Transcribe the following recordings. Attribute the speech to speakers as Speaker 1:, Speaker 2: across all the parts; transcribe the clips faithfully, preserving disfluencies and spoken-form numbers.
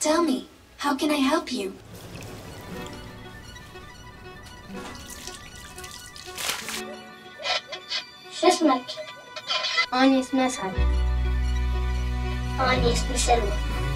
Speaker 1: Tell me, how can I help you?
Speaker 2: شو اسمك؟
Speaker 3: أنا اسمي أسعد.
Speaker 2: أنا اسمي سلوى.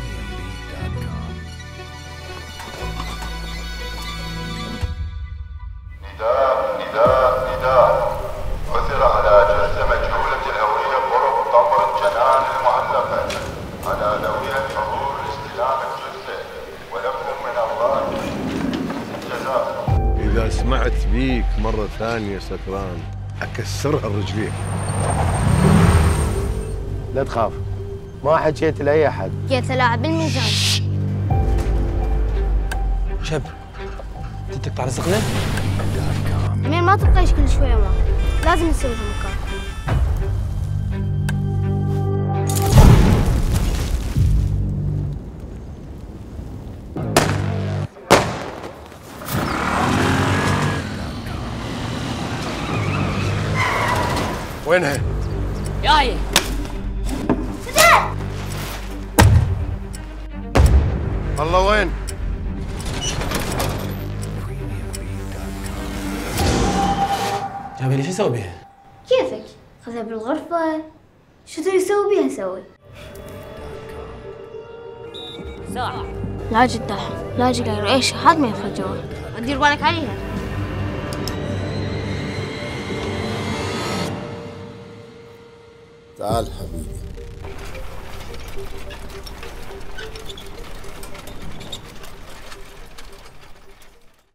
Speaker 4: نداء نداء نداء عثر على جثة مجهولة الهوية قرب قبر الجنان المعلقة. على ذوي الحضور لاستلام الجثة ولكم من الله الجزاء.
Speaker 5: إذا سمعت بيك مرة ثانية سكران أكسرها رجليك.
Speaker 6: لا تخاف، ما حكيت لأي أحد.
Speaker 3: جيت ألاعب الميزان.
Speaker 7: شب انت تقطع رزقنا؟
Speaker 3: أمير ما تبقيش كل شوية ما لازم نسوي لها مكان.
Speaker 5: وينها؟
Speaker 7: جاية.
Speaker 5: الله وين؟
Speaker 7: جابي لي شو اسوي بيها؟
Speaker 3: كيفك؟ خذها بالغرفة. شو تبي تسوي بيها سوي؟
Speaker 7: ساعة.
Speaker 3: لا جدح، لا جدح، ايش حد ما يدخل جوا. ودير بالك عليها.
Speaker 8: تعال حبيبي.